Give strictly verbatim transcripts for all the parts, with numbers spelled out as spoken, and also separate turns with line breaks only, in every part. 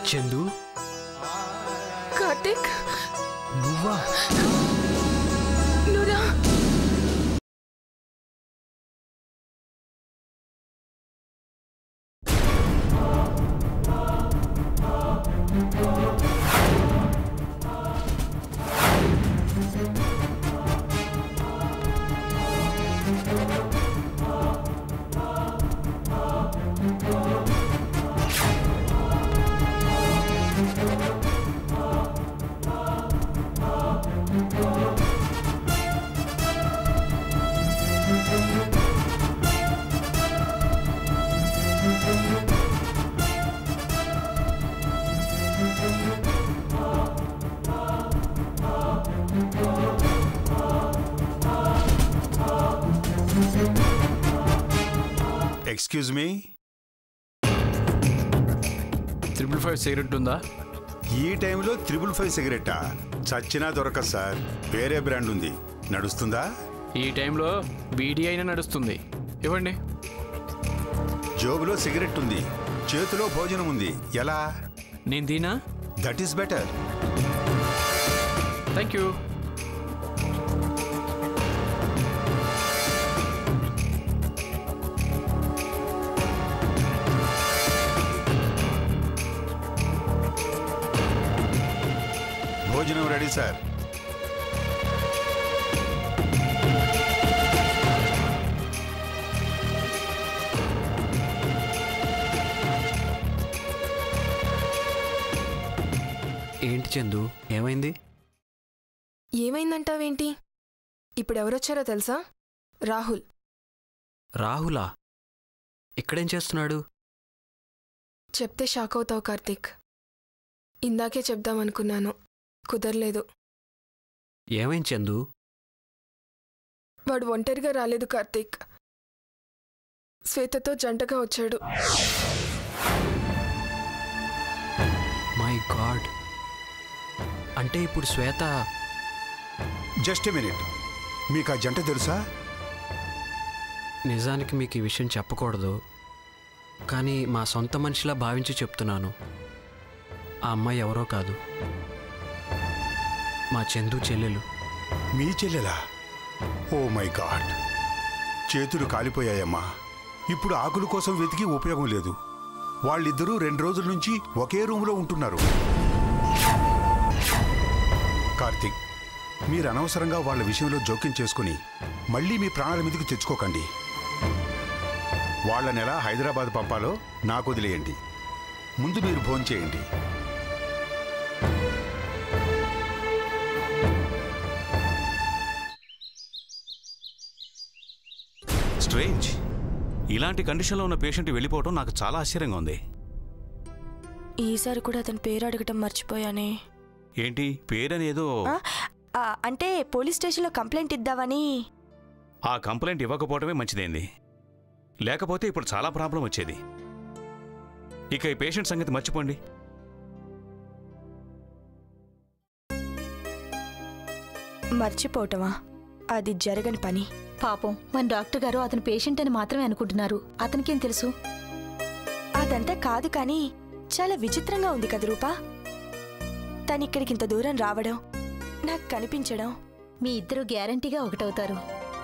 చందు
కార్తిక్
నువ్వా
నువ్వురా
excuse me
triple five cigarette ఉందా?
ఈ టైంలో త్రిబుల్ ఫైవ్ సిగరెట్టా? చచ్చినా దొరకదు సార్, వేరే బ్రాండ్ ఉంది, నడుస్తుందా?
ఈ టైంలో బీడీ అయినా నడుస్తుంది, ఇవ్వండి.
జోబులో సిగరెట్ ఉంది, చేతిలో భోజనం ఉంది, ఎలా?
నేను దీనా?
That is better.
Thank you.
భోజనం రెడీ సార్.
ఏంటి చందు, ఏమైంది?
ఏమైందంటావేంటి? ఇప్పుడు ఎవరొచ్చారో తెలుసా? రాహుల్.
రాహులా? ఇక్కడేం చేస్తున్నాడు?
చెప్తే షాక్ అవుతావు కార్తిక్. ఇందాకే చెప్దామనుకున్నాను, కుదరలేదు.
ఏమైంది చందు?
వాడు ఒంటరిగా రాలేదు కార్తిక్, శ్వేతతో జంటగా వచ్చాడు.
మై గాడ్, అంటే ఇప్పుడు శ్వేత...
జస్ట్ ఎ మినిట్, మీకు ఆ జంట తెలుసా?
నిజానికి మీకు ఈ విషయం చెప్పకూడదు, కానీ మా సొంత మనిషిలా భావించి చెప్తున్నాను. ఆ అమ్మాయి ఎవరో కాదు, మా చందు చెల్లెలు.
మీ చెల్లెలా? ఓ మై గాడ్, చేతులు కాలిపోయాయమ్మా. ఇప్పుడు ఆకుల కోసం వెతికి ఉపయోగం లేదు. వాళ్ళిద్దరూ రెండు రోజుల నుంచి ఒకే రూమ్లో ఉంటున్నారు. కార్తిక్, మీరు అనవసరంగా వాళ్ళ విషయంలో జోక్యం చేసుకుని మళ్ళీ మీ ప్రాణాల మీదకి తెచ్చుకోకండి. వాళ్ళని ఎలా హైదరాబాద్ పంపాలో నాకు వదిలేయండి. ముందు మీరు భోంచేయండి.
స్ట్రేంజ్, ఇలాంటి కండిషన్లో ఉన్న పేషెంట్ వెళ్ళిపోవడం నాకు చాలా ఆశ్చర్యంగా ఉంది.
ఈసారి కూడా అతని పేరు అడగటం మర్చిపోయానే.
ఏంటి పేరనేదో?
అంటే పోలీస్ స్టేషన్లో కంప్లైంట్ ఇద్దామని.
ఆ కంప్లైంట్ ఇవ్వకపోవడమే మంచిదైంది, లేకపోతే ఇప్పుడు చాలా ప్రాబ్లం వచ్చేది. ఇక ఈ పేషెంట్ సంగతి మర్చిపోండి.
మర్చిపోవటమా? అది జరగని పని.
పాపం, మన డాక్టర్ గారు అతని పేషెంట్ అని మాత్రమే అనుకుంటున్నారు. అతనికేం తెలుసు?
అదంతా కాదు, కానీ చాలా విచిత్రంగా ఉంది కదా రూపా. తనిక్కడికి ఇంత దూరం రావడం, నాకు కనిపించడం.
మీ ఇద్దరు గ్యారంటీగా ఒకటవుతారు.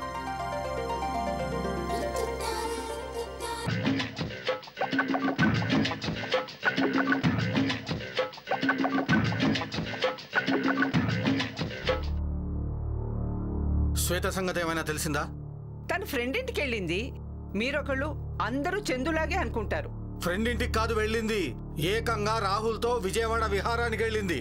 శ్వేత సంగతి ఏమైనా తెలిసిందా?
తన ఫ్రెండ్ ఇంటికి వెళ్ళింది. మీరొకళ్ళు అందరూ చందులాగే అనుకుంటారు.
ఫ్రెండ్ ఇంటికి కాదు వెళ్ళింది, ఏకంగా రాహుల్తో విజయవాడ విహారానికి వెళ్ళింది.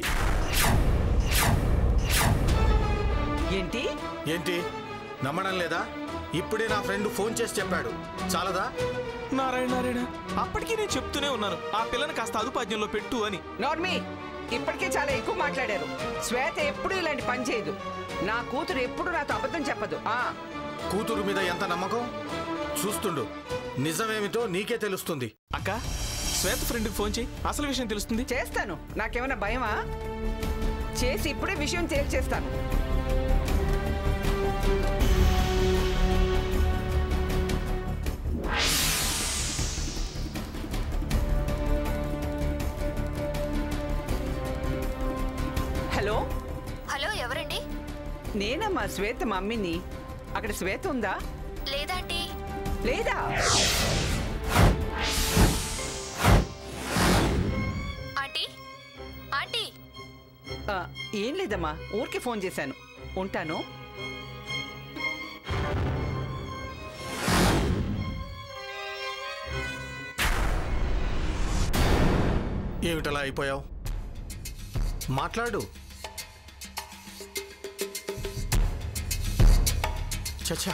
ఏంటి
ఏంటి నమ్మడం లేదా? ఇప్పుడే నా ఫ్రెండ్ ఫోన్ చేసి చెప్పాడు, చాలదా?
నారాయణ నారాయణ, అప్పటికీ నేను చెప్తూనే ఉన్నాను ఆ పిల్లని కాస్త అదుపాజ్యంలో పెట్టు అని.
నార్మీ, ఇప్పటికే చాలా ఎక్కువ మాట్లాడారు. శ్వేత ఎప్పుడు ఇలాంటి పని చేయదు. నా కూతురు ఎప్పుడు నాతో అబద్ధం చెప్పదు. ఆ
కూతురు మీద ఎంత నమ్మకం చూస్తుండు, నిజమేమిటో నీకే తెలుస్తుంది.
అక్క, శ్వేత ఫ్రెండ్కి ఫోన్ చేయి, అసలు విషయం తెలుస్తుంది.
చేస్తాను, నాకేమైనా భయమా? చేసి ఇప్పుడే విషయం తేల్చేస్తాను. నేనమ్మా శ్వేత మమ్మీని. అక్కడ శ్వేత ఉందా?
లేదాంటీ.
లేదా?
ఆంటీ ఆంటీ
ఆ, ఏం లేదమ్మా, ఊరికే ఫోన్ చేశాను. ఉంటాను.
ఏమిటలా అయిపోయావు? మాట్లాడు. చచ్చా,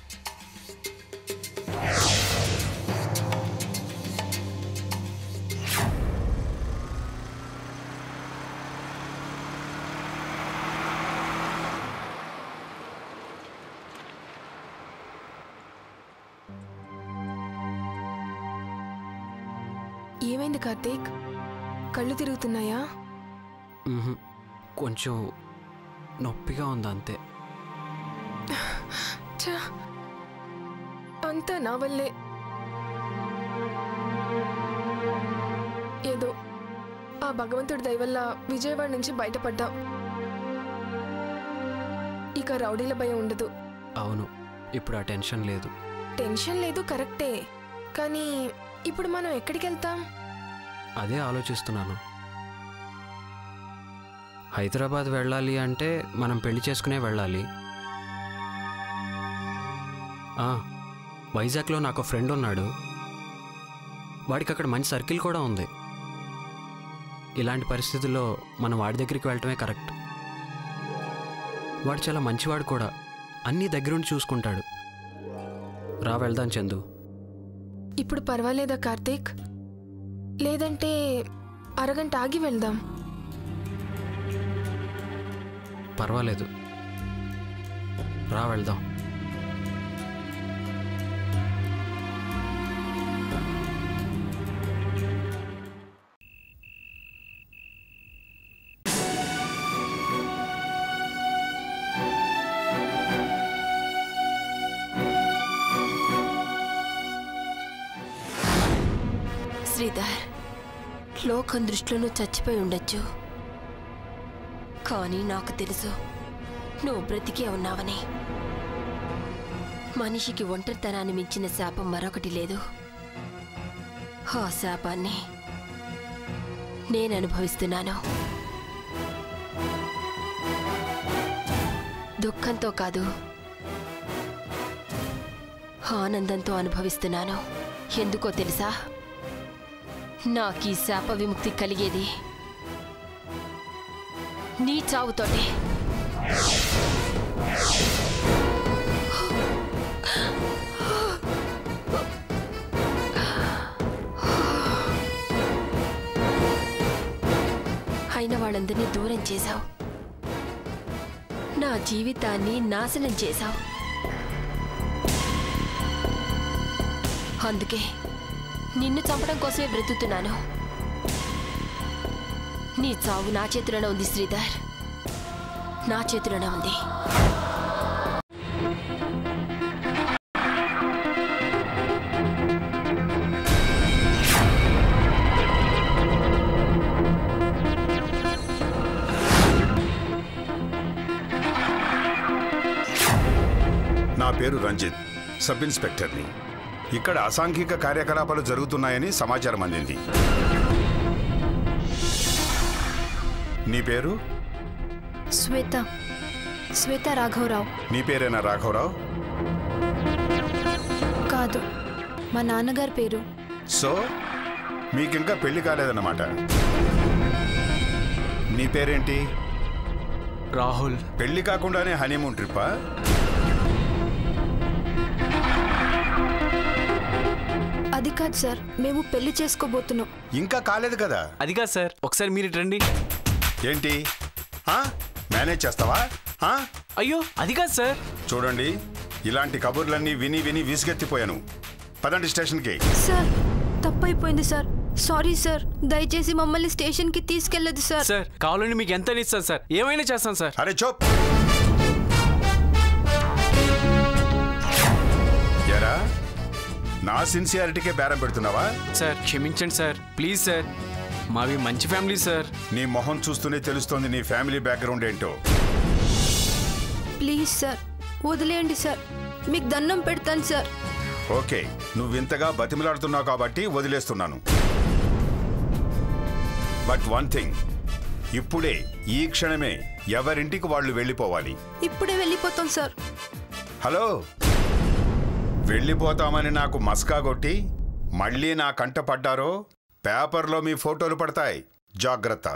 ఏమైంది కార్తీక్? కళ్ళు తిరుగుతున్నాయా?
మ్మ్హ్. కొంచెం నొప్పిగా ఉంది అంతే.
ఛ, అంతా నా వల్లే. ఏదో ఆ భగవంతుడి దయ వల్ల విజయవాడ నుంచి బయటపడ్డా. ఇక రౌడీల భయం ఉండదు.
అవును, ఇప్పుడు ఆ టెన్షన్ లేదు.
టెన్షన్ లేదు, కరెక్టే. కానీ ఇప్పుడు మనం ఎక్కడికి వెళ్తాం?
అదే ఆలోచిస్తున్నాను. హైదరాబాద్ వెళ్ళాలి అంటే మనం పెళ్లి చేసుకునే వెళ్ళాలి. ఆ, వైజాగ్లో నాకు ఫ్రెండ్ ఉన్నాడు. వాడికి అక్కడ మంచి సర్కిల్ కూడా ఉంది. ఇలాంటి పరిస్థితుల్లో మనం వాడి దగ్గరికి వెళ్ళటమే కరెక్ట్. వాడు చాలా మంచివాడు కూడా, అన్నీ దగ్గరుండి చూసుకుంటాడు. రా వెళ్దాం చందు.
ఇప్పుడు పర్వాలేదా కార్తీక్? లేదంటే అరగంట ఆగి వెళ్దాం.
పర్వాలేదు, రా వెళ్దాం.
శ్రీధర్, లోకం దృష్టిలో నువ్వు చచ్చిపోయి ఉండొచ్చు, కానీ నాకు తెలుసు నువ్వు బ్రతికే ఉన్నావని. మనిషికి ఒంటరితనాన్ని మించిన శాపం మరొకటి లేదు. ఆ శాపాన్ని నేను అనుభవిస్తున్నాను. దుఃఖంతో కాదు, ఆనందంతో అనుభవిస్తున్నాను. ఎందుకో తెలుసా? నాకు ఈ శాప విముక్తి కలిగేది నీ చావుతోటే. అయిన వాళ్ళందరినీ దూరం చేశావు, నా జీవితాన్ని నాశనం చేశావు. అందుకే నిన్ను చంపడం కోసమే బ్రతుకుతున్నాను. నీ చావు నా చేతిలోనే ఉంది శ్రీధర్, నా చేతిలోనే ఉంది.
నా పేరు రంజిత్, సబ్ ఇన్స్పెక్టర్ని. ఇక్కడ అసాంఘిక కార్యకలాపాలు జరుగుతున్నాయని సమాచారం అందింది. నీ పేరు?
శ్వేత, శ్వేత రాఘవరావు.
నీ పేరేనా రాఘవరావు?
కాదు, మా నాన్నగారి పేరు.
సో మీకింకా పెళ్లి కాలేదన్నమాట. నీ పేరేంటి?
రాహుల్.
పెళ్లి కాకుండానే హనీమూన్ ట్రిప్పా?
అది కాదు సార్, మేము పెళ్లి చేసుకోబోతున్నాం.
ఇంకా కాలేదు కదా?
అది కాదు సార్, ఒకసారి మీరు రండి.
ఏంటి మేనేజ్ చేస్తావా?
అయ్యో అది కాదు సార్.
చూడండి, ఇలాంటి కబుర్లన్నీ విని విని విసుగెత్తిపోయాను. పదండి స్టేషన్కి.
సార్, తప్పైపోయింది సార్. సారీ సార్, దయచేసి మమ్మల్ని స్టేషన్కి తీసుకెళ్లదు సార్.
సార్ కావాలని మీకు ఎంత ఇస్తాను సార్, ఏమైనా చేస్తాను సార్.
అరే చూప్. ఎరా, నా సిన్సియారిటీకే బేరం పెడుతున్నావా?
సార్ క్షమించండి సార్, ప్లీజ్ సార్. మావి మంచి ఫ్యామిలీ సార్.
నీ మొహం చూస్తూనే తెలుస్తోంది నీ ఫ్యామిలీ బ్యాక్గ్రౌండ్ ఏంటో.
ప్లీజ్ సార్ వదిలేయండి సార్, మీకు దండం పెడతాను సార్.
ఓకే, నువ్వింతగా బతిమలాడుతున్నావు కాబట్టి వదిలేస్తున్నాను. బట్ వన్ థింగ్, ఇప్పుడే ఈ క్షణమే ఎవరింటికి వాళ్ళు వెళ్ళిపోవాలి.
ఇప్పుడే వెళ్ళిపోతాం సార్.
హలో, వెళ్ళిపోతామని నాకు మస్కా కొట్టి మళ్ళీ నా కంట పడ్డారో పేపర్లో మీ ఫోటోలు పడతాయి. జాగ్రత్త.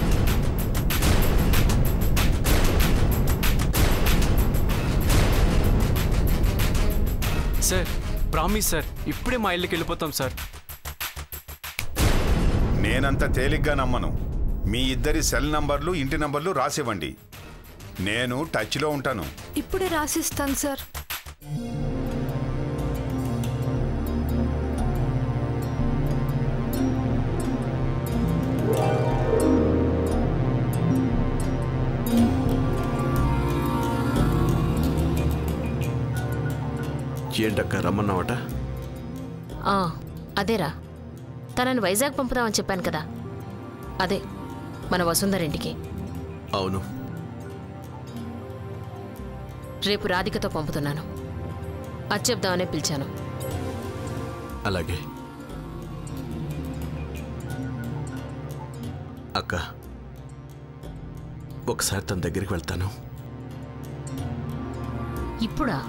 సార్ ప్రామిస్ సార్, ఇప్పుడే మా ఇల్లుకి వెళ్ళిపోతాం సార్.
నేనంత తేలిగ్గా నమ్మను. మీ ఇద్దరి సెల్ నంబర్లు ఇంటి నంబర్లు రాసివ్వండి, నేను టచ్లో ఉంటాను.
ఇప్పుడే రాసిస్తాను సార్.
ఏంటక్క రమ్మన్నావట?
అదేరా, తనని వైజాగ్ పంపుదామని చెప్పాను కదా, అదే మన వసుంధరింటికి.
అవును.
రేపు రాధికతో పంపుతున్నాను, అది చెప్దామనే పిలిచాను.
అలాగే అక్క, ఒకసారి తన దగ్గరికి వెళ్తాను.
ఇప్పుడా?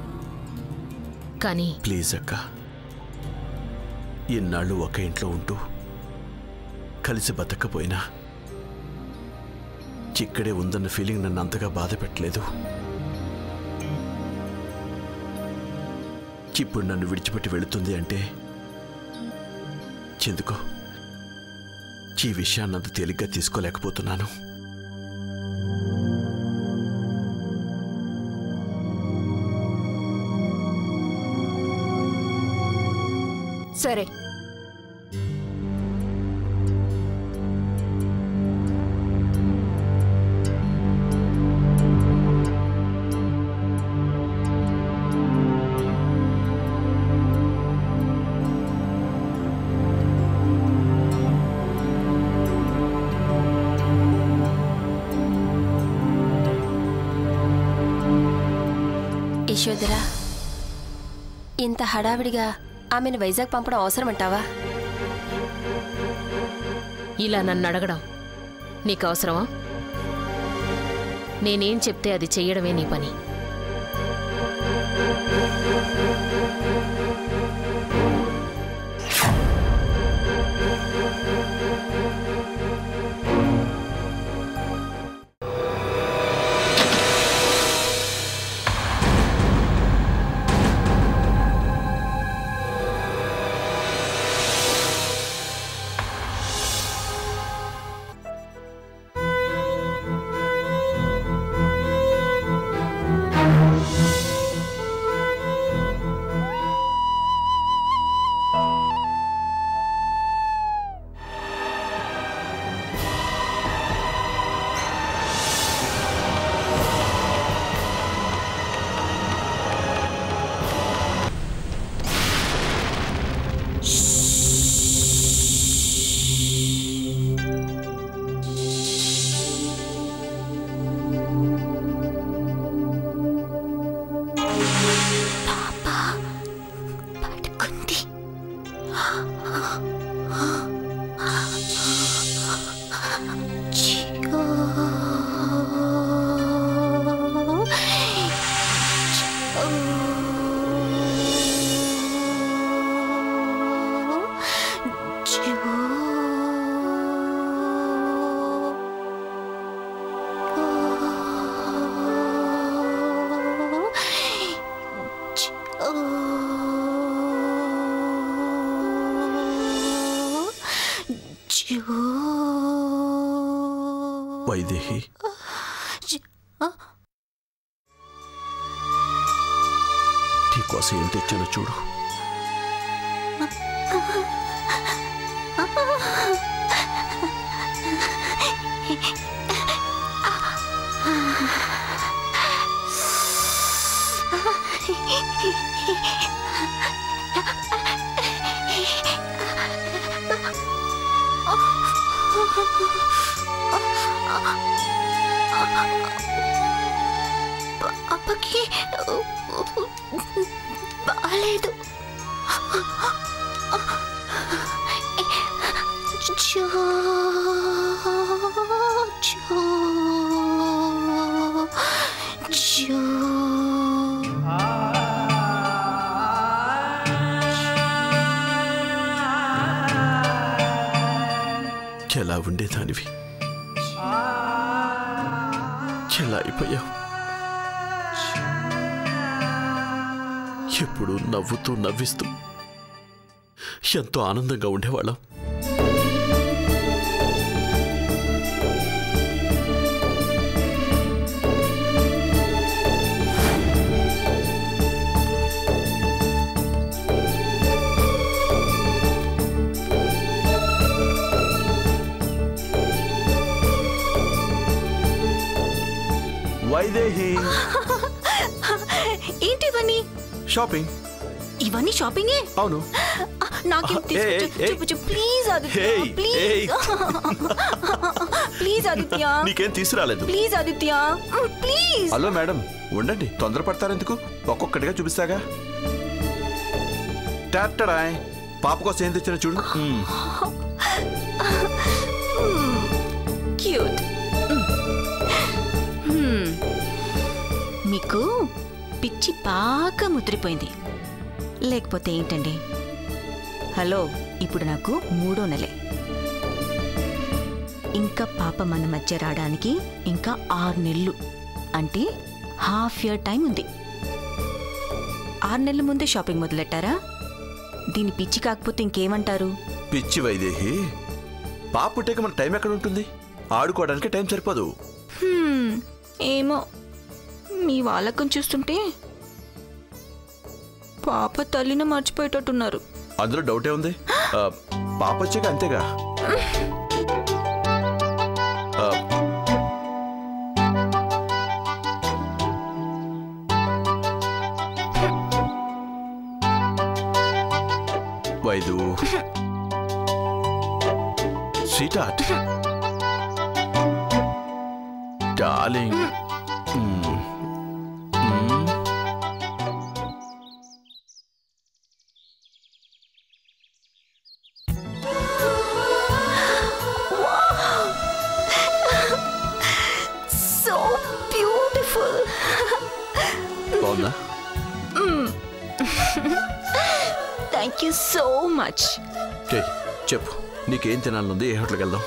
కానీ
ప్లీజ్ అక్క, ఇన్నాళ్ళు ఒక ఇంట్లో ఉంటూ కలిసి బతకపోయినా ఇక్కడే ఉందన్న ఫీలింగ్ నన్ను అంతగా బాధ పెట్టలేదు. ఇప్పుడు నన్ను విడిచిపెట్టి వెళుతుంది అంటే ఎందుకో ఈ విషయాన్ని అంత తేలిగ్గా తీసుకోలేకపోతున్నాను.
సరే,
యశోదరా, ఇంత హడావిడిగా ఆమెను వైజాగ్ పంపడం అవసరమంటావా?
ఇలా నన్ను అడగడం నీకు అవసరమా? నేనేం చెప్తే అది చెయ్యడమే నీ పని.
వైదేహి, నీకోసం ఏం తెచ్చానో చూడు.
పాపకి బాలేదు. జో జో జో
ఎలా ఉండేదానివి, ఎలా అయిపోయావు. ఎప్పుడు నవ్వుతూ నవ్విస్తూ ఎంతో ఆనందంగా ఉండేవాళ్ళం. వైదేహి,
ఏంటి ఇవన్నీ?
షాపింగ్.
ఇవన్నీ షాపింగే?
అవును.
నాకేం తీసుకొచ్చు please Aditya, please please Aditya.
నీకేం తీసుకురాలేదు.
Please Aditya, please.
Hello madam, ఉండండి, తొందరపడతారెందుకు? ఒక్కొక్కటిగా చూపిస్తాగా. టాటడాయ్, పాప కోసం ఏం తెచ్చినా చూడు.
క్యూట్. మీకు పిచ్చి బాగా ముద్రిపోయింది, లేకపోతే ఏంటండి? హలో, ఇప్పుడు నాకు మూడో నెలే. ఇంకా పాప మన మధ్య రావడానికి ఇంకా ఆరు నెలలు, అంటే హాఫ్ ఇయర్ టైం ఉంది. ఆరు నెలల ముందే షాపింగ్ మొదలెట్టారా? దీని పిచ్చి కాకపోతే ఇంకేమంటారు?
పిచ్చి వైదేహి, పాప పుట్టాక మన టైం ఎక్కడ ఉంటుంది? ఆడుకోవడానికి టైం సరిపోదు.
ఏమో, మీ వాళ్ళకం చూస్తుంటే పాప తల్లిని మర్చిపోయేటట్టున్నారు.
అందులో డౌటే ఉంది. పాప వచ్చాక అంతేగా. Vaidu sweet heart darling.
So beautiful.
బాగుందా?
Thank you so much.
చెప్పు, నీకేం తినాలనుంది? ఏ హోటల్కి వెళ్దాం?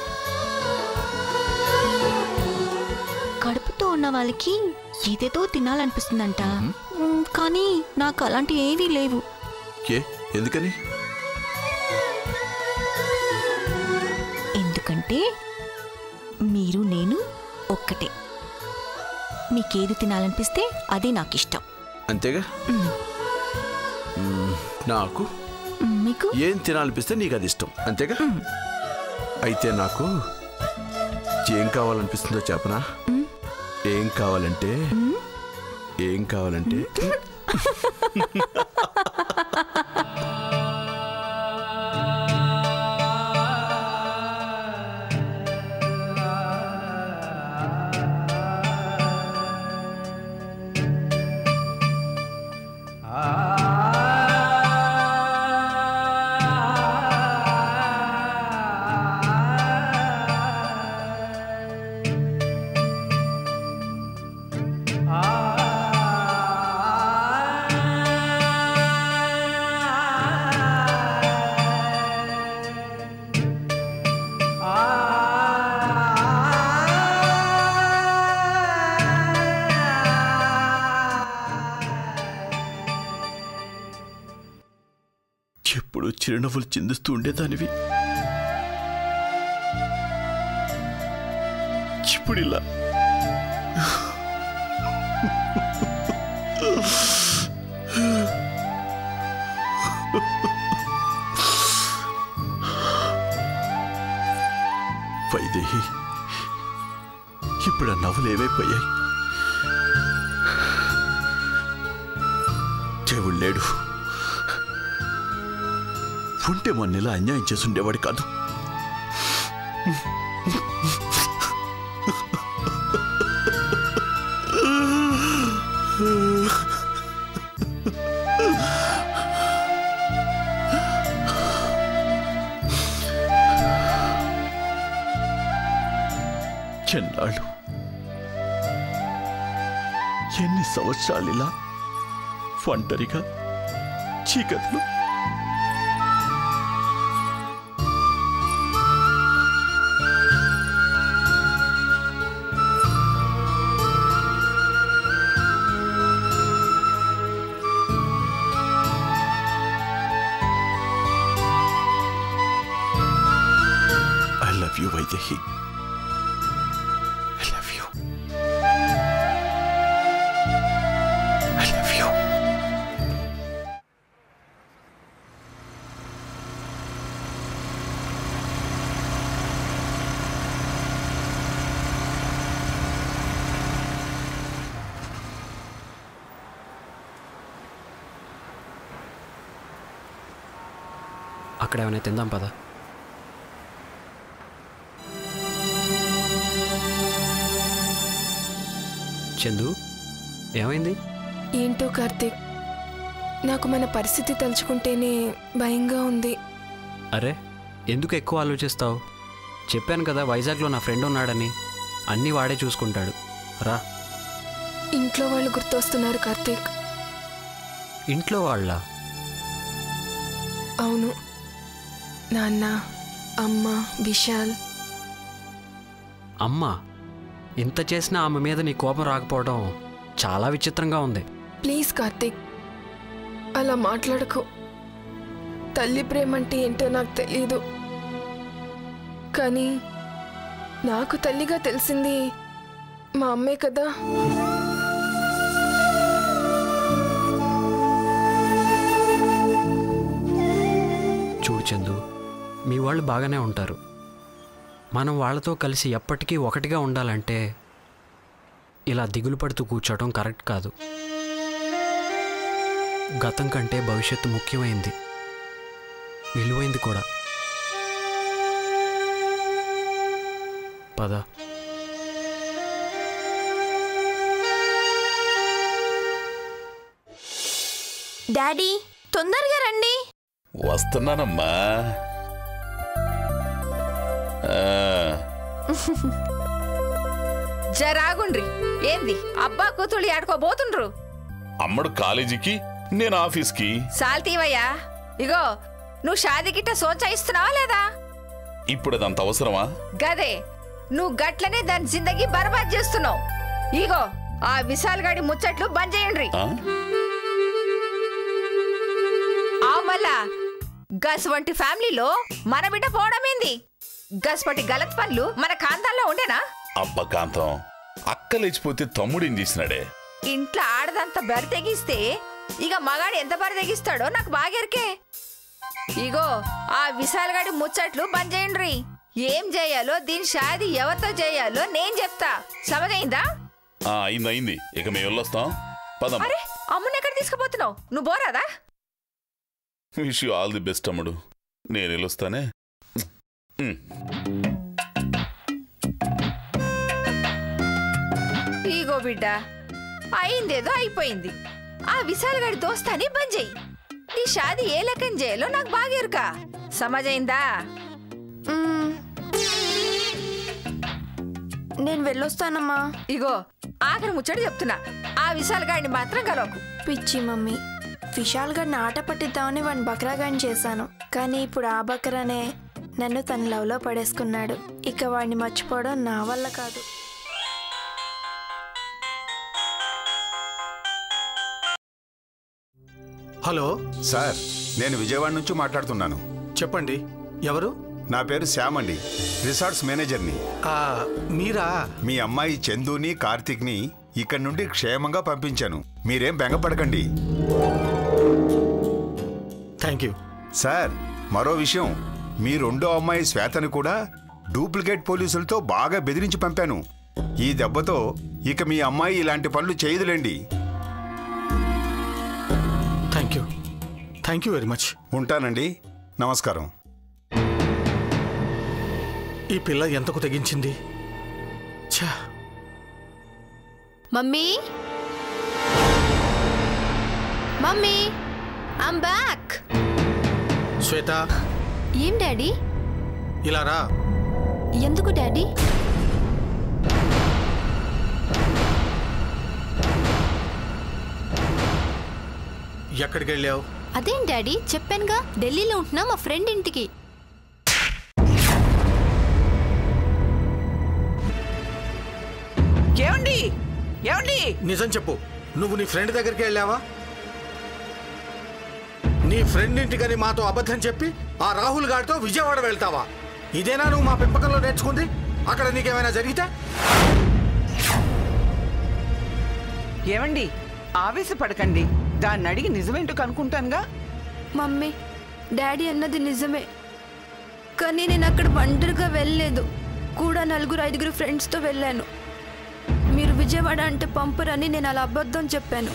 కడుపుతో ఉన్న వాళ్ళకి ఏదేదో తినాలనిపిస్తుందంట, కానీ నాకు అలాంటి ఏవీ లేవు.
ఏ ఎందుకని?
ఎందుకంటే మీరు నేను ఒక్కటే. మీకేది తినాలనిపిస్తే అదే నాకు ఇష్టం.
అంతేగా? నాకు
మీకు
ఏం తినాలనిపిస్తే నీకు అది ఇష్టం, అంతేగా? అయితే నాకు ఏం కావాలనిపిస్తుందో చెప్పనా? ఏం కావాలంటే ఏం కావాలంటే ఎప్పుడు చిరునవ్వులు చిందిస్తూ ఉండేదానివి, ఇప్పుడు ఇలా. వైదేహి, ఇప్పుడు ఆ నవ్వులు ఏమైపోయాయి? దేవుడు లేడు, ఉంటే మొన్నెలా అన్యాయం చేసుండేవాడు కాదు. ఎన్నాళ్ళు ఎన్ని సంవత్సరాలు ఇలా ఒంటరిగా చీకట్లు I love you, Vaidehi. I love you. I love you.
అక్కడ ఏమైనా తిందాం పద. చందు ఏమైంది?
ఏంటో కార్తీక్, నాకు మన పరిస్థితి తలుచుకుంటేనే భయంగా ఉంది.
అరే ఎందుకు ఎక్కువ ఆలోచిస్తావు? చెప్పాను కదా వైజాగ్లో నా ఫ్రెండ్ ఉన్నాడని. అన్నీ వాడే చూసుకుంటాడు. రా.
ఇంట్లో వాళ్ళు గుర్తొస్తున్నారు కార్తీక్.
ఇంట్లో వాళ్ళ?
అవును, నాన్న, అమ్మ, విశాల్.
అమ్మ? ఇంత చేసినా ఆమె మీద నీ కోపం రాకపోవడం చాలా విచిత్రంగా ఉంది.
ప్లీజ్ కార్తీక్, అలా మాట్లాడకు. తల్లి ప్రేమ అంటే ఏంటో నాకు తెలియదు, కానీ నాకు తల్లిగా తెలిసింది మా అమ్మే కదా.
చూడు చందు, మీ వాళ్ళు బాగానే ఉంటారు. మనం వాళ్ళతో కలిసి ఎప్పటికీ ఒకటిగా ఉండాలంటే ఇలా దిగులు పడుతూ కూర్చోవడం కరెక్ట్ కాదు. గతం కంటే భవిష్యత్తు ముఖ్యమైంది, విలువైంది కూడా. పద.
డాడీ తొందరగా రండి.
వస్తున్నానమ్మా.
జరాగుండ్రి. ఏంది అబ్బా కూతుళ్ళు ఆడుకోబోతుండ్రు?
అమ్మడు కాలేజీకి, నేను ఆఫీస్కి.
సాల్తీవయ్యా, ఇగో నువ్వు షాదీ గిట్ట సోచాయిస్తున్నావా లేదా?
ఇప్పుడు అదంత అవసరమా?
గదే, నువ్వు గట్లనే దాని జిందగీ బర్బాద్ చేస్తున్నావు. ఇగో ఆ విశాల్ గాడి ముచ్చట్లు బంద్ చేయండి. ఆ మళ్ళా గస్ వంటి ఫ్యామిలీలో మన బిడ్డ పోవడమేంది? గస్ వంటి గలత్ పనులు మన కాంతాల్లో ఉండేనా?
అబ్బ కాంతం, అక్క లేచిపోతే తమ్ముడు ఏం చేసినాడే?
ఇంట్లో ఆడదంతా బరి తెగిస్తే ఇక మగాడు ఎంత బరి తెగిస్తాడో నాకు బాగెరికే. ఇగో ఆ విశాల్ గాడి ముచ్చట్లు బంద్ చేయండి. ఏం చేయాలో, దీని షాది ఎవరితో చేయాలో నేను చెప్తా. సమజైందా?
అయింది అయింది, ఇక మేము వెళ్ళొస్తాం. పదం.
అరే అమ్ముని ఎక్కడ తీసుకుపోతున్నావు? నువ్వు బోరాదా?
Wish you all the best అమ్ముడు. నేను వెళ్ళొస్తానే.
ఇగో బిడ్డ, అయిందేదో అయిపోయింది. ఆ విశాల్ గాడి దోస్తాని బంద్ చెయ్యి. నీ షాది ఏ లెక్కన చేయాలో నాకు బాగేరుకా. సమజైందా?
నేను వెళ్ళొస్తానమ్మా.
ఇగో ఆఖరి ముచ్చట చెప్తున్నా, ఆ విశాల్ గాడిని మాత్రం కలవకు.
పిచ్చి మమ్మీ, విశాల్ గాడిని ఆట పట్టిద్దామని వాడిని బక్రాగాని చేశాను, కానీ ఇప్పుడు ఆ బక్రానే నన్ను తన లవ్లో పడేసుకున్నాడు. ఇక వాడిని మర్చిపోవడం నా వల్ల కాదు.
హలో
సార్, నేను విజయవాడ నుంచి మాట్లాడుతున్నాను.
చెప్పండి, ఎవరు?
నా పేరు శ్యామ్ అండి, రిసార్ట్స్ మేనేజర్ని.
మీరా?
మీ అమ్మాయి చందుని, కార్తీక్ని ఇక్కడి నుండి క్షేమంగా పంపించాను. మీరేం బెంగపడకండి.
Thank you
sir. మరో విషయం, మీ రెండో అమ్మాయి శ్వేతను కూడా డూప్లికేట్ పోలీసులతో బాగా బెదిరించి పంపాను. ఈ దెబ్బతో ఇక మీ అమ్మాయి ఇలాంటి పనులు చేయదులేండి.
Thank you thank you very much.
ఉంటానండి, నమస్కారం.
ఈ పిల్ల ఎంతకు తెగించింది? ఛా.
Mummy mummy I'm back.
Shweta.
ఏం డాడీ?
ఇలా రా.
ఎందుకు డాడీ?
ఎక్కడికి వెళ్ళావు?
అదేం డాడీ, చెప్పానుగా ఢిల్లీలో ఉంటున్నా మా ఫ్రెండ్ ఇంటికి.
ఏమండి ఏమండి
నిజం చెప్పు, నువ్వు నీ ఫ్రెండ్ దగ్గరికి వెళ్ళావా? నీ ఫ్రెండ్ ఇంటికని మాతో అబద్ధం చెప్పి ఆ రాహుల్ గారితో విజయవాడ వెళ్తావా? ఇదేనా నువ్వు మా పెంపకంలో నేర్చుకుంది? అక్కడ నీకేమైనా జరిగితే?
ఏమండి ఆవేశపడకండి, దాన్ని అడిగి నిజమేంటో కనుక్కుంటానుగా.
మమ్మీ, డాడీ అన్నది నిజమే, కానీ నేను అక్కడ ఒంటరిగా వెళ్ళలేదు, కూడా నలుగురు ఐదుగురు ఫ్రెండ్స్తో వెళ్ళాను. మీరు విజయవాడ అంటే పంపరని నేను అలా అబద్ధం చెప్పాను.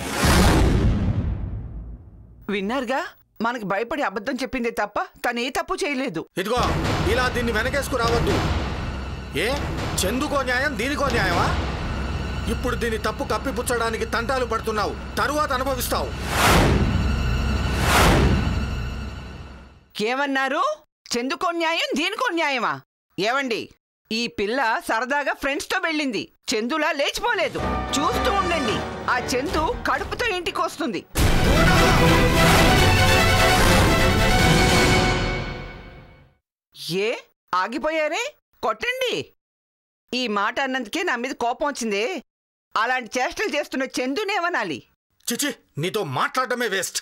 విన్నారుగా, మనకి భయపడి అబద్ధం చెప్పిందే తప్ప తను ఏ తప్పు చేయలేదు.
ఇదిగో ఇలా దీన్ని వెనకేసుకు రావద్దు. ఏ చెందుకో న్యాయం, దీనికో న్యాయమా? ఇప్పుడు దీని తప్పు కప్పిపుచ్చడానికి తంటాలు పడుతున్నావు, తరువాత అనుభవిస్తావు.
ఏమన్నారు? చెందుకో న్యాయం, దీనికో న్యాయమా? ఏవండి, ఈ పిల్ల సరదాగా ఫ్రెండ్స్ తో వెళ్ళింది, చందులా లేచిపోలేదు. చూస్తూ ఉండండి, ఆ చందు కడుపుతో ఇంటికి వస్తుంది. ఏ ఆగిపోయారే? కొట్టండి. ఈ మాట అన్నందుకే నా మీద కోపం వచ్చిందే. అలాంటి చేష్టలు చేస్తున్న చందునేమనాలి?
చిచి, నీతో మాట్లాడటమే వేస్ట్.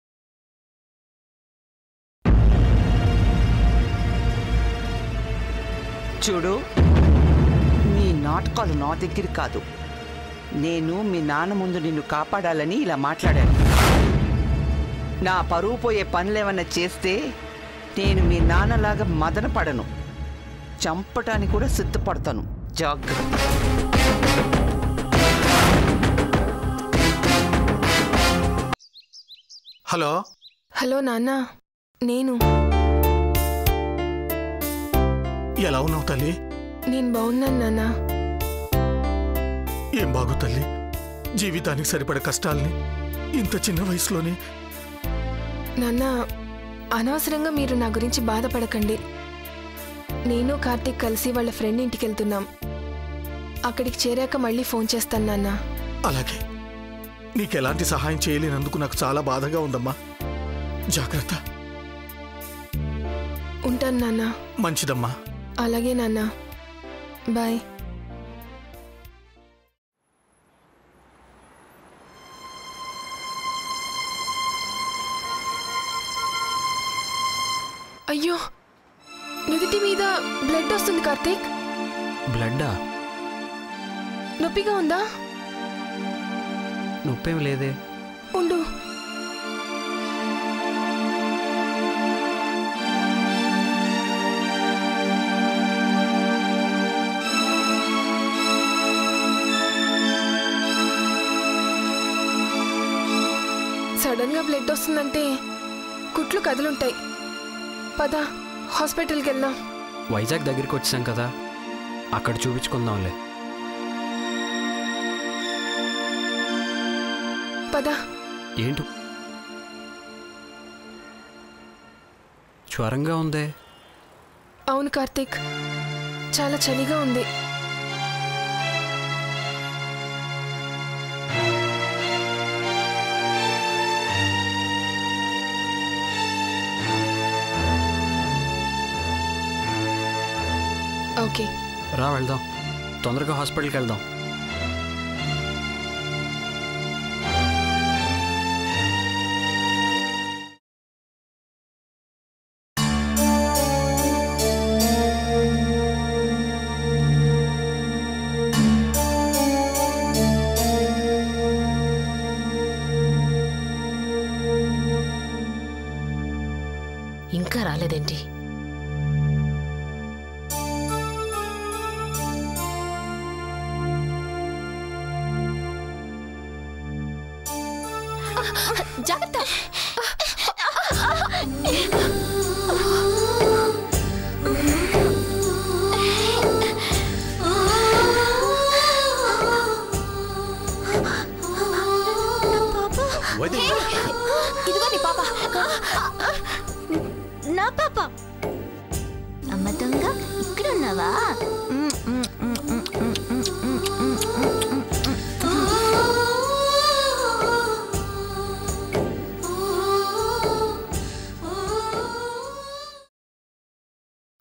చూడు, నీ నాటకాలు నా దగ్గర కాదు. నేను మీ నాన్న ముందు నిన్ను కాపాడాలని ఇలా మాట్లాడాను. నా పరువు పోయే పనులేమన్నా చేస్తే నేను మీ నాన్నలాగా మదన పడను, చంపటానికి కూడా సిద్ధపడతాను. జాగ్రత్త.
హలో
హలో నాన్న, నేను.
ఎలా ఉన్నావు తల్లి?
నేను బాగున్నాను నాన్న.
ఏం బాగు తల్లి, జీవితానికి సరిపడే కష్టాల్ని ఇంత చిన్న వయసులోనే.
నాన్న, అనవసరంగా మీరు నా గురించి బాధపడకండి. నేను కార్తీక్ కలిసి వాళ్ళ ఫ్రెండ్ ఇంటికి వెళ్తున్నాం. అక్కడికి చేరాక మళ్ళీ ఫోన్ చేస్తాను నాన్న.
అలాగే. నీకెలాంటి సహాయం చేయలేనందుకు నాకు చాలా బాధగా ఉందమ్మా. జాగ్రత్త.
ఉంటాను నాన్న.
మంచిదమ్మా.
అలాగే నాన్న, బాయ్. అయ్యో, నుదుటి మీద బ్లడ్ వస్తుంది కార్తీక్.
బ్లడ్డా?
నొప్పిగా ఉందా?
నొప్పేం లేదే.
ఉండు. సడన్ గా బ్లడ్ వస్తుందంటే కుట్లు కదులుంటాయి. పద, హాస్పిటల్కి వెళ్దాం.
వైజాగ్ దగ్గరికి వచ్చాం కదా, అక్కడ చూపించుకుందాంలే.
పద.
ఏంటి జ్వరంగా ఉందే?
అవును కార్తీక్, చాలా చలిగా ఉంది. ఓకే,
రా వెళ్దాం. తొందరగా హాస్పిటల్కి వెళ్దాం.
ఇంకా రాలేదేంటి?
జాగ్రత్త.
ఇదిగో నీ పాప. నా పాప. అమ్మ దొంగ, ఇక్కడ ఉన్నావా?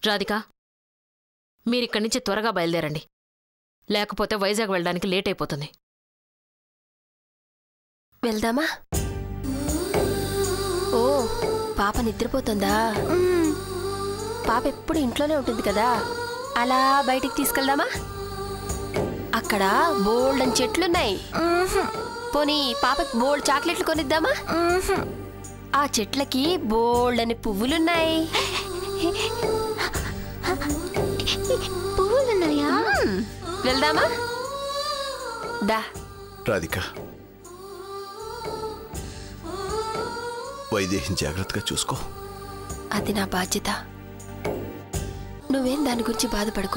రాధిక మీరిక్కడి నుంచి త్వరగా బయలుదేరండి, లేకపోతే వైజాగ్ వెళ్ళడానికి లేట్ అయిపోతుంది.
వెళ్దామా? ఓ పాప నిద్రపోతుందా? పాప ఎప్పుడు ఇంట్లోనే ఉంటుంది కదా, అలా బయటికి తీసుకెళ్దామా? అక్కడ బోల్డ్ అని చెట్లున్నాయి. పోనీ పాపకి బోల్డ్ చాక్లెట్లు కొనిద్దామా? ఆ చెట్లకి బోల్డ్ అని పువ్వులున్నాయి.
పువ్వులున్నాయా?
వెళ్దామా? దా.
రాధిక, వైదేహిని జాగ్రత్తగా చూసుకో.
అది నా బాధ్యత. నువ్వేం దాని గురించి బాధపడుకో.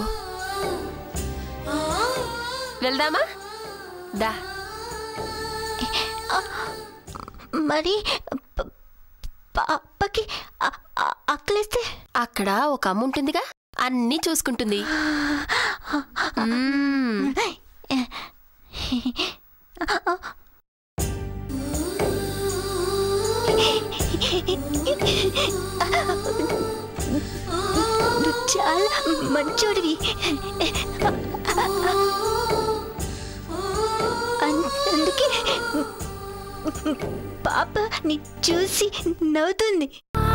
వెళ్దామా? దా.
మరి పాపకి అక్కలేస్తే?
అక్కడ ఒక అమ్మ ఉంటుందిగా, అన్నీ చూసుకుంటుంది.
చాలా మంచోడివి. అందుకే పాప నీ చూసి నవ్వుతుంది.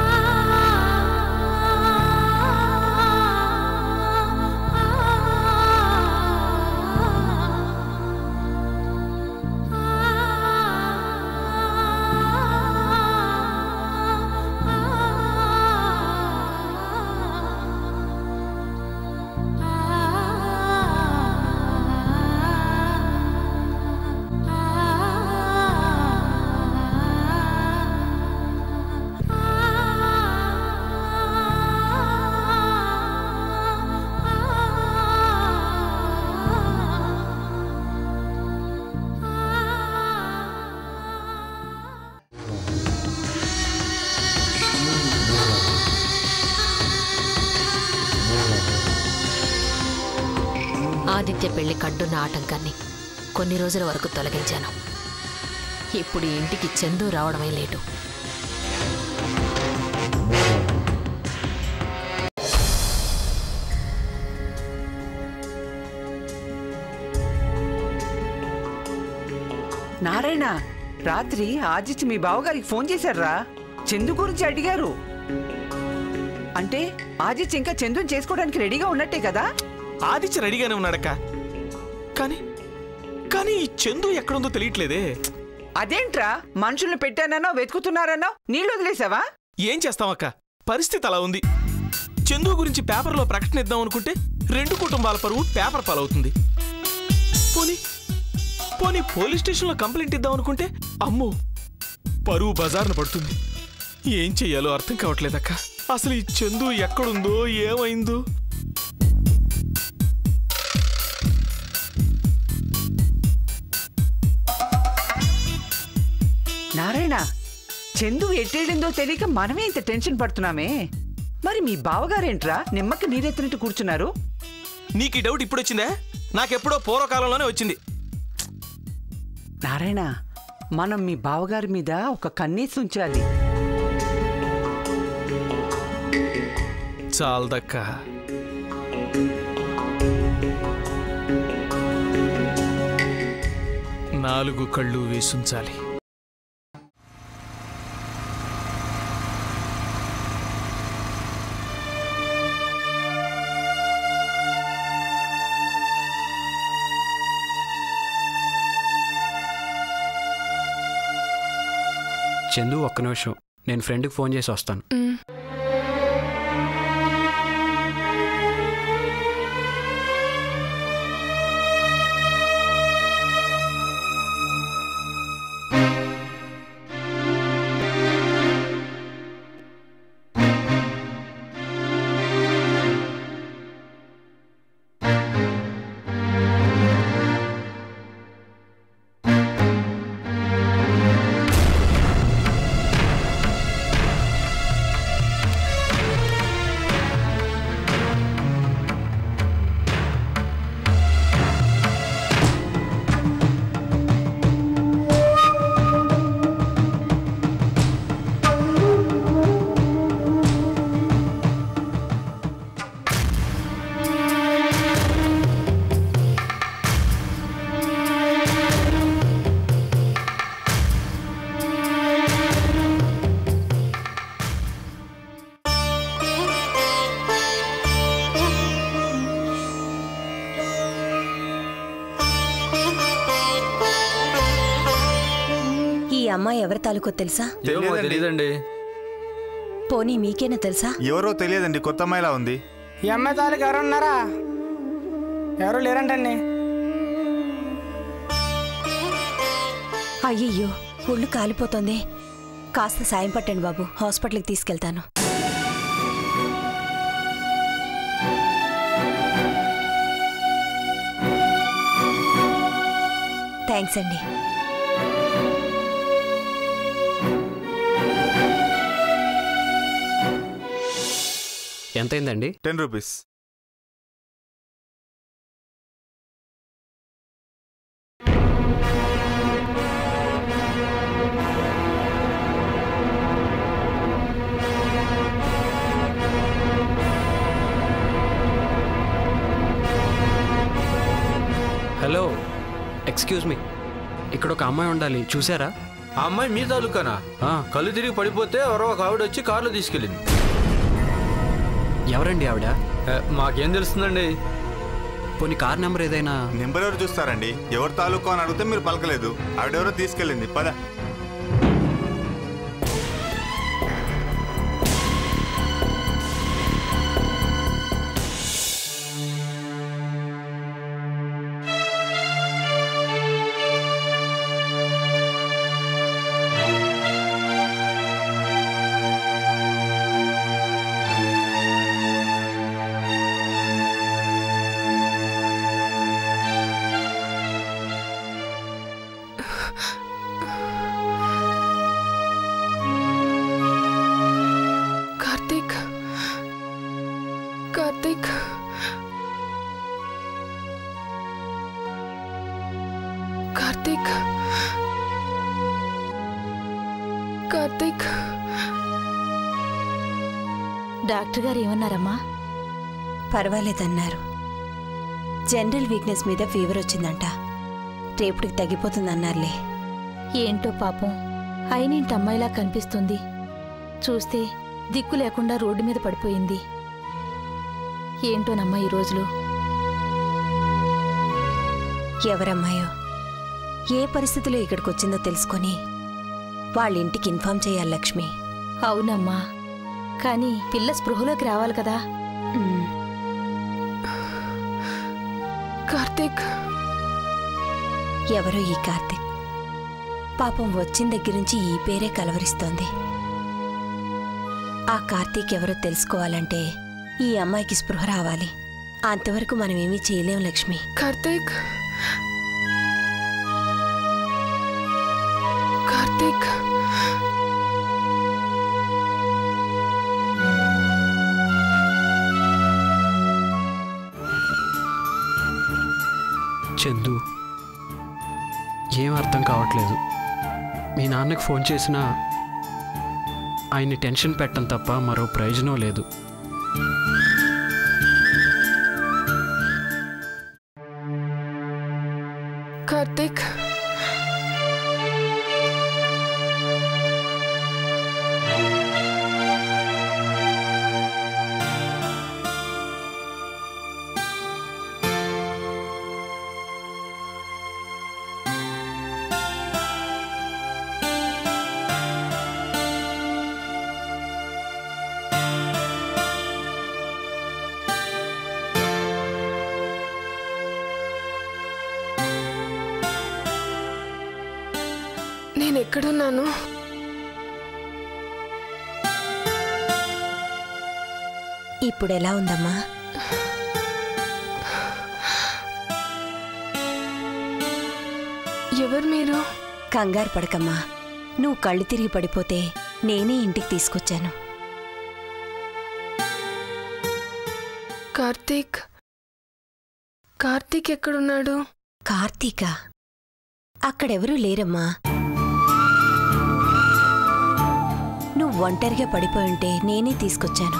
ఆదిత్య పెళ్లి కడ్డున్న ఆటంకాన్ని కొన్ని రోజుల వరకు తొలగించాను. ఇప్పుడు ఇంటికి చందు రావడమే లేటు.
నారాయణ, రాత్రి ఆదిత్య మీ బావగారికి ఫోన్ చేశారా? చందు గురించి అడిగారు. అంటే ఆదిత్య ఇంకా చందుని చేసుకోవడానికి రెడీగా ఉన్నట్టే కదా?
ఆదిత్య రెడీగానే ఉన్నాడక్క, కానీ కానీ ఈ చందు ఎక్కడుందో తెలియట్లేదే.
అదేంట్రా, మనుషుల్ని పెట్టానో వెతుకుతున్నారనో నీళ్ళు వదిలేసావా?
ఏం చేస్తామక్క, పరిస్థితి అలా ఉంది. చందు గురించి పేపర్లో ప్రకటన ఇద్దాం అనుకుంటే రెండు కుటుంబాల పరువు పేపర్ పాలవుతుంది. పోనీ పోనీ పోలీస్ స్టేషన్లో కంప్లైంట్ ఇద్దాం అనుకుంటే అమ్మో పరువు బజార్న పడుతుంది. ఏం చెయ్యాలో అర్థం కావట్లేదక్క. అసలు ఈ చందు ఎక్కడుందో ఏమైందో.
నారాయణ, చందు ఎట్టేడిందో తెలియక మనమే ఇంత టెన్షన్ పడుతున్నామే. మరి మీ బావగారేంట్రా నిమ్మకి నీరెత్తినట్టు కూర్చున్నారు?
నీకు ఈ డౌట్ ఇప్పుడు వచ్చిందా? నాకెప్పుడో పూర్వకాలంలోనే వచ్చింది.
నారాయణ, మనం మీ బావగారి మీద ఒక కన్నేసి ఉంచాలి.
చాలదక్క. నాలుగు కళ్ళు వేసుంచాలి.
చందు, ఒక్క నిమిషం, నేను ఫ్రెండ్కి ఫోన్ చేసి వస్తాను.
అమ్మాయి ఎవరి తాలూకో తెలుసా?
తెలియదండి.
పోనీ మీకేనా తెలుసా?
ఎవరో తెలియదండి, కొత్త అమ్మాయిలా ఉంది.
ఈ అమ్మాయి తాలూకు ఎవరు ఉన్నారా? ఎవరు లేరంటండి.
అయ్యయ్యో, ఒళ్ళు కాలిపోతుంది. కాస్త సాయం పట్టండి బాబు, హాస్పిటల్కి తీసుకెళ్తాను. థ్యాంక్స్ అండి.
ఎంతైందండి?
Ten rupees.
Hello, excuse me, ఇక్కడ ఒక అమ్మాయి ఉండాలి, చూసారా?
ఆ అమ్మాయి మీ తాలూకానా? కళ్ళు తిరిగి పడిపోతే ఎవరో ఒక ఆవిడ వచ్చి కారులో తీసుకెళ్ళింది.
ఎవరండి ఆవిడ?
మాకేం తెలుస్తుందండి.
పోనీ కార్ నెంబర్ ఏదైనా?
నెంబర్ ఎవరు చూస్తారండి? ఎవరు తాలూకా అని అడిగితే మీరు పలకలేదు. ఆవిడెవరో తీసుకెళ్ళింది. పద.
కార్తీక్, కార్తీక్, కార్తీక్, కార్తీక్.
డాక్టర్ గారు ఏమన్నారమ్మా? పర్వాలేదన్నారు. జనరల్ వీక్నెస్ మీద ఫీవర్ వచ్చిందంట. రేపటికి తగ్గిపోతుందన్నారులే.
ఏంటో పాపం, అయినింటి అమ్మాయిలా కనిపిస్తుంది. చూస్తే దిక్కు లేకుండా రోడ్డు మీద పడిపోయింది. ఏంటోనమ్మా ఈ రోజులు.
ఎవరమ్మాయో, ఏ పరిస్థితిలో ఇక్కడికి వచ్చిందో తెలుసుకొని వాళ్ళ ఇంటికి ఇన్ఫార్మ్ చేయాలి లక్ష్మి.
అవునమ్మా, కానీ పిల్ల స్పృహలోకి రావాలి కదా.
కార్తీక్.
ఎవరో ఈ కార్తీక్. పాపం వచ్చిన దగ్గర నుంచి ఈ పేరే కలవరిస్తోంది. ఆ కార్తీక్ ఎవరో తెలుసుకోవాలంటే ఈ అమ్మాయికి స్పృహ రావాలి. అంతవరకు మనమేమీ చేయలేం లక్ష్మి.
కార్తీక్, కార్తీక్.
చందు, ఏం అర్థం కావట్లేదు. మీ నాన్నకు ఫోన్ చేసినా ఆయన్ని టెన్షన్ పెట్టడం తప్ప మరో ప్రయోజనం లేదు.
కార్తీక్, నేనెక్కడున్నాను?
ఇప్పుడెలా ఉందమ్మా?
ఎవరు మీరు?
కంగారు పడకమ్మా. నువ్వు కళ్ళు తిరిగి పడిపోతే నేనే ఇంటికి తీసుకొచ్చాను.
కార్తీక్, కార్తీక్ ఎక్కడున్నాడు?
కార్తీకా? అక్కడెవరూ లేరమ్మా. నువ్వు ఒంటరిగా పడిపోయి ఉంటే నేనే తీసుకొచ్చాను.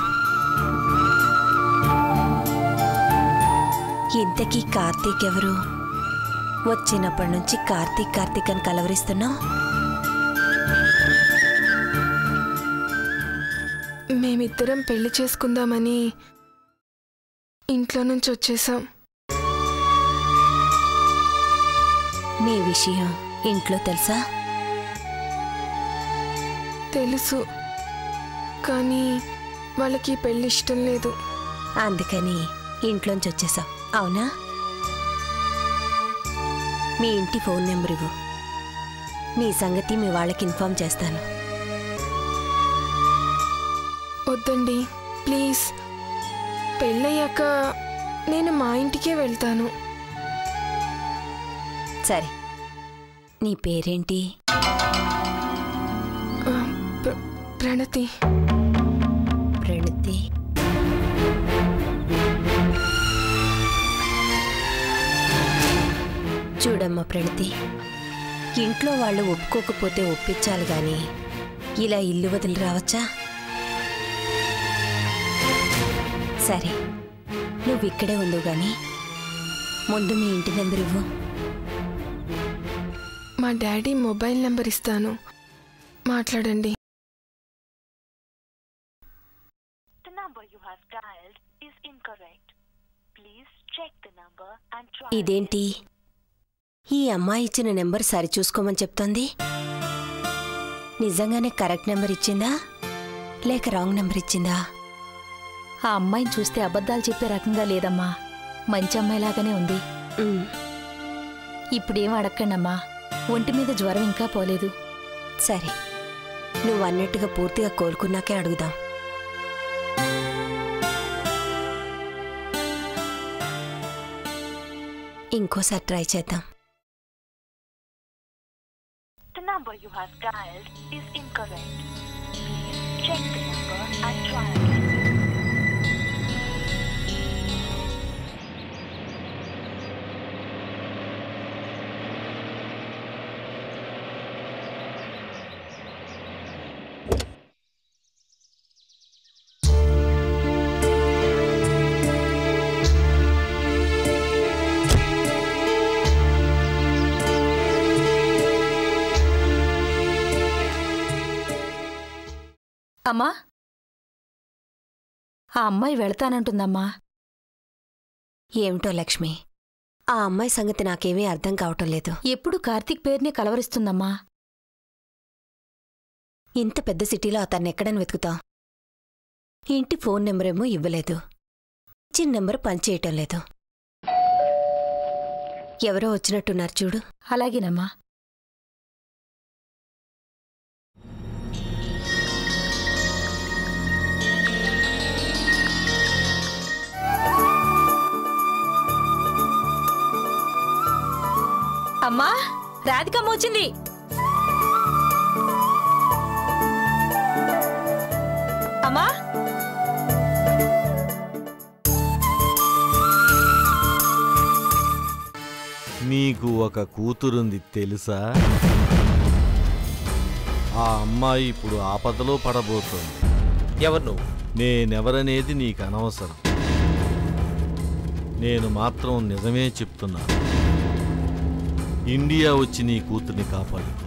ఇంతకీ కార్తీక్ ఎవరు? వచ్చినప్పటి నుంచి కార్తీక్ కార్తీక్ అని కలవరిస్తున్నావు.
మేమిద్దరం పెళ్లి చేసుకుందామని ఇంట్లో నుంచి వచ్చేసాం.
మీ విషయం ఇంట్లో తెలుసా?
తెలుసు, కానీ వాళ్ళకి పెళ్ళి ఇష్టం లేదు.
అందుకని ఇంట్లోంచి వచ్చేసాం, అవునా? మీ ఇంటి ఫోన్ నెంబర్ ఇవ్వు, నీ సంగతి మీ వాళ్ళకి ఇన్ఫార్మ్ చేస్తాను.
వద్దండి ప్లీజ్, పెళ్ళయ్యాక నేను మా ఇంటికే వెళ్తాను.
సరే, నీ పేరేంటి?
ప్రణతి.
ప్రణతి. చూడమ్మా ప్రణతి, ఇంట్లో వాళ్ళు ఒప్పుకోకపోతే ఒప్పించాలి గాని ఇలా ఇల్లు వదిలి రావచ్చా? సరే, నువ్వు ఇక్కడే ఉండు గాని ముందు మీ ఇంటి నెంబర్ ఇవ్వు.
మా డాడీ మొబైల్ నెంబర్ ఇస్తాను, మాట్లాడండి.
ఇదేంటి, ఈ అమ్మాయి ఇచ్చిన నెంబర్ సరిచూసుకోమని చెప్తోంది. నిజంగానే కరెక్ట్ నెంబర్ ఇచ్చిందా లేక రాంగ్ నెంబర్ ఇచ్చిందా?
ఆ అమ్మాయిని చూస్తే అబద్ధాలు చెప్పే రకంగా లేదమ్మా, మంచి అమ్మాయిలాగానే ఉంది. ఇప్పుడేం అడగండమ్మా, ఒంటి మీద జ్వరం ఇంకా పోలేదు.
సరే, నువ్వు అన్నట్టుగా పూర్తిగా కోలుకున్నాకే అడుగుదాం. ఇంకోసారి ట్రై చేద్దాం.
The number you have dialed is incorrect. Please check the number and try again.
అమ్మా, ఆ అమ్మాయి వెళతానంటుందమ్మా.
ఏమిటో లక్ష్మి, ఆ అమ్మాయి సంగతి నాకేమీ అర్థం కావటం లేదు.
ఎప్పుడు కార్తీక్ పేరునే కలవరిస్తుందమ్మా.
ఇంత పెద్ద సిటీలో అతన్ని ఎక్కడని వెతుకుతాం? ఇంటి ఫోన్ నెంబరేమో ఇవ్వలేదు, ఇచ్చిన నెంబర్ పనిచేయటం లేదు. ఎవరో వచ్చినట్టున్నారు చూడు.
అలాగేనమ్మా. అమ్మా, రాధికమ్మ వచ్చింది. అమ్మా,
నీకు ఒక కూతురుంది తెలుసా? ఆ అమ్మాయి ఇప్పుడు ఆపదలో పడబోతోంది.
ఎవరు నువ్వు?
నేనెవరనేది నీకు అనవసరం. నేను మాత్రం నిజమే చెప్తున్నా. ఇండియా వచ్చి నీ కూతుర్ని కాపాడుకో.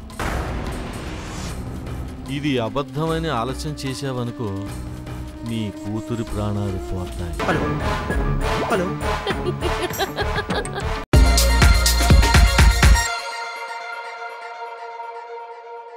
ఇది అబద్ధమని ఆలస్యం చేశావనుకో, నీ కూతురి ప్రాణాలు పోతాయి.
Hello hello